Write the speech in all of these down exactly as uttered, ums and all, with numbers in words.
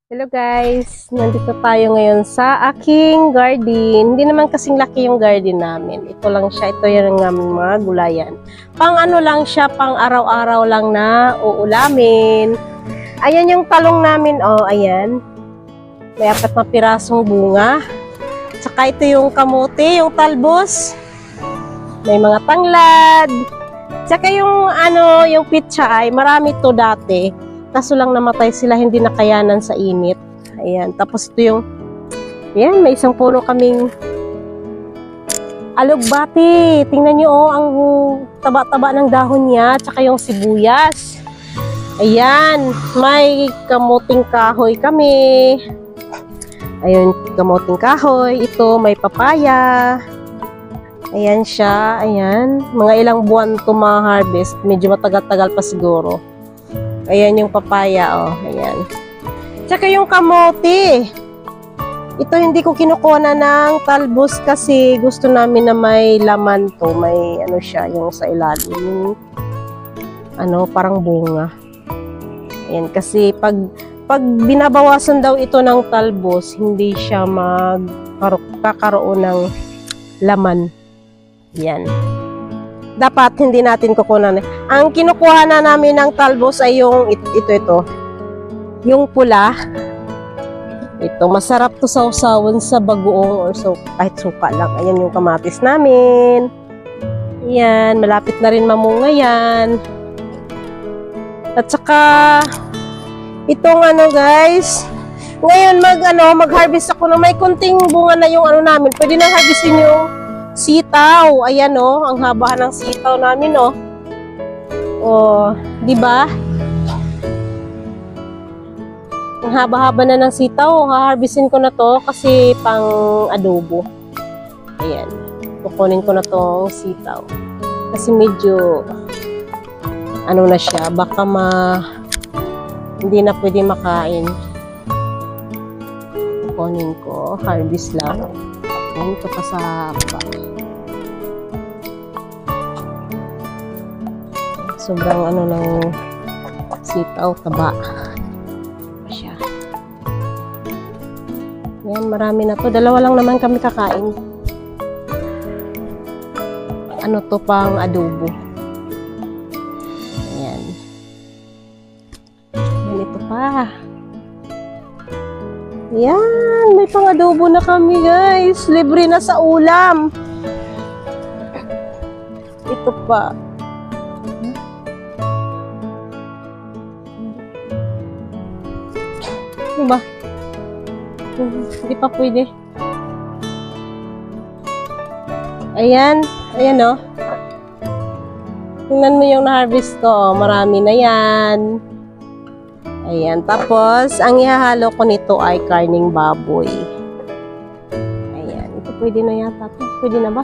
Hello guys! Nandito tayo ngayon sa aking garden. Hindi naman kasing laki yung garden namin. Ito lang siya. Ito yung aming mga gulayan. Pang ano lang siya, pang araw-araw lang na uulamin. Ayan yung talong namin. Oh, ayan. May apat na pirasong bunga. Tsaka ito yung kamote, yung talbos. May mga tanglad. Tsaka yung ano, yung pitsa ay marami to dati. Kaso lang namatay sila, hindi nakayanan sa init. Ayan. Tapos ito yung, ayan, may isang puno kaming alugbati. Tingnan nyo, oh, ang taba-taba ng dahon niya. Tsaka yung sibuyas. Ayan. May kamuting kahoy kami. Ayun, kamuting kahoy. Ito, may papaya. Ayan siya. Ayan. Mga ilang buwan ito ma-harvest. Medyo matagal-tagal pa siguro. Ayan yung papaya, oh. Ayan. Tsaka yung kamote. Ito hindi ko kinukuha na ng talbos kasi gusto namin na may laman to. May ano siya, yung sa ilalim. Yung, ano, parang bunga. Ayan, kasi pag, pag binabawasan daw ito ng talbos, hindi siya magkakaroon ng laman. Ayan. Dapat hindi natin kukunan. Ang kinukuha na namin ng talbos ay yung ito, ito, ito. Yung pula. Ito, masarap to sausawan sa bagoong or so, kahit suka lang. Ayan yung kamatis namin. Ayan, malapit na rin mamunga yan. At saka, itong ano guys, ngayon mag, ano, mag-harvest ako na may kunting bunga na yung ano namin. Pwede na harvestin yung sitaw. Ayan oh, ang haba ng sitaw namin oh. Oh, 'di ba? Ang haba-haba na ng sitaw. Ha-harvestin ko na 'to kasi pang adobo. Ayan. Kukunin ko na 'tong sitaw. Kasi medyo ano na siya, baka ma hindi na pwede makain. Kukunin ko, harvest lang. Ayan, ito pa sa baba. Sobrang ano ng sitaw, taba. Siya. Ayan, marami na to. Dalawa lang naman kami kakain. Ano to, pang adobo. Ayan. Ayan, ito pa. Ayan, may pang adobo na kami guys. Libre na sa ulam. Ito pa. Ano ba? Hindi pa pwede. Ayan. Ayan o. Oh. Tingnan mo yung na-harvest ko. Oh. Marami na yan. Ayan. Tapos, ang ihahalo ko nito ay karning baboy. Ayan. Ito pwede na yata. Pwede na ba?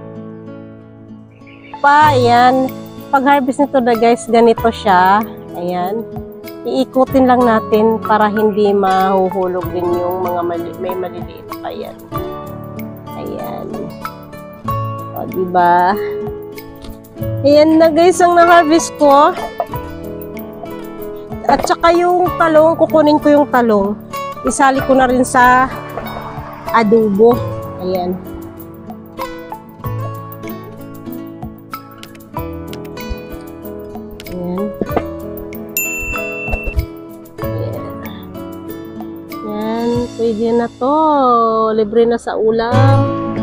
Pa, ayan. Pag-harvest nito na guys, ganito siya. Ayan. Iikutin lang natin para hindi mahuhulog din yung mga mali may maliliit pa yan. Ayan. O, diba? Ayan na guys ang na-harvest ko. At saka yung talong, kukunin ko yung talong. Isali ko na rin sa adobo. Ayan. Ayan. Ayan. Pwede na to. Libre na sa ulam.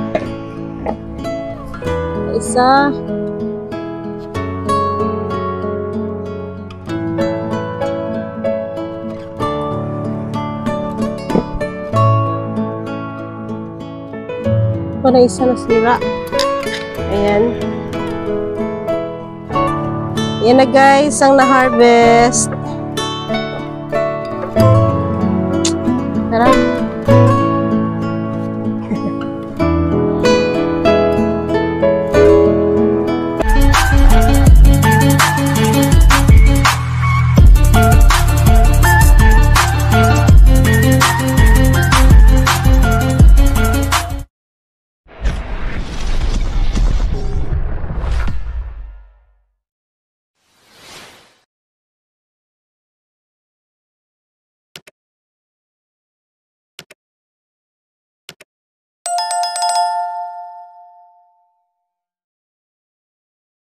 Isa. Na isa na sira. Ayan. Ayan na guys, ang na-harvest. Tara.